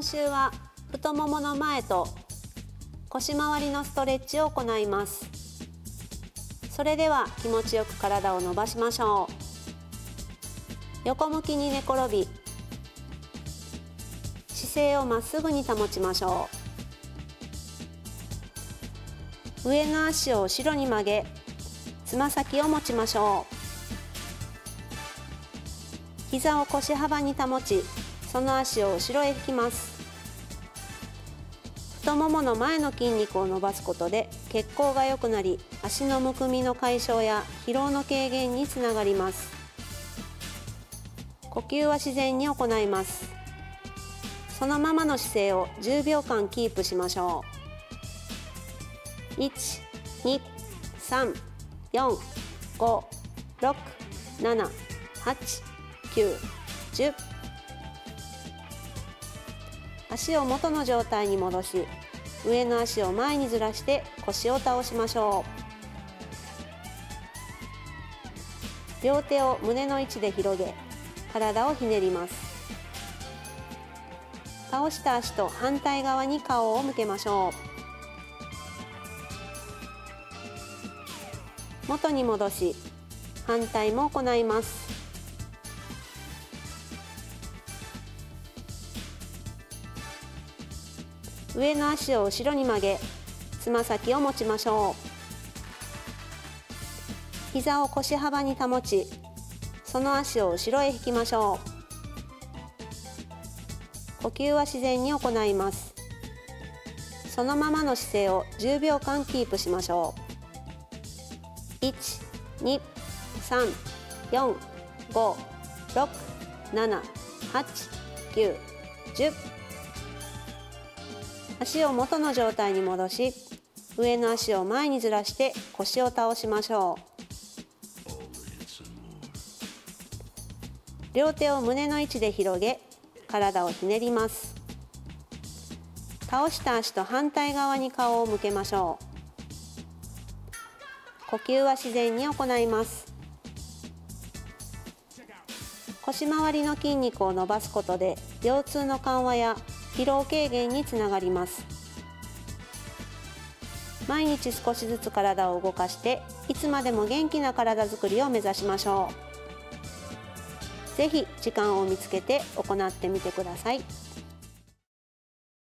週は太ももの前と腰回りのストレッチを行います。それでは気持ちよく体を伸ばしましょう。横向きに寝転び、姿勢をまっすぐに保ちましょう。上の足を後ろに曲げ、つま先を持ちましょう。膝を腰幅に保ち、その足を後ろへ引きます。太ももの前の筋肉を伸ばすことで血行が良くなり、足のむくみの解消や疲労の軽減につながります。呼吸は自然に行います。そのままの姿勢を10秒間キープしましょう。1、2、3、4、5、6、7、8、9、10。足を元の状態に戻し、上の足を前にずらして腰を倒しましょう。両手を胸の位置で広げ、体をひねります。倒した足と反対側に顔を向けましょう。元に戻し、反対も行います。上の足を後ろに曲げ、つま先を持ちましょう。膝を腰幅に保ち、その足を後ろへ引きましょう。呼吸は自然に行います。そのままの姿勢を10秒間キープしましょう。1、2、3、4、5、6、7、8、9、10。足を元の状態に戻し、上の足を前にずらして腰を倒しましょう。両手を胸の位置で広げ、体をひねります。倒した足と反対側に顔を向けましょう。呼吸は自然に行います。腰回りの筋肉を伸ばすことで腰痛の緩和や疲労軽減につながります。毎日少しずつ体を動かして、いつまでも元気な体づくりを目指しましょう。ぜひ時間を見つけて行ってみてください。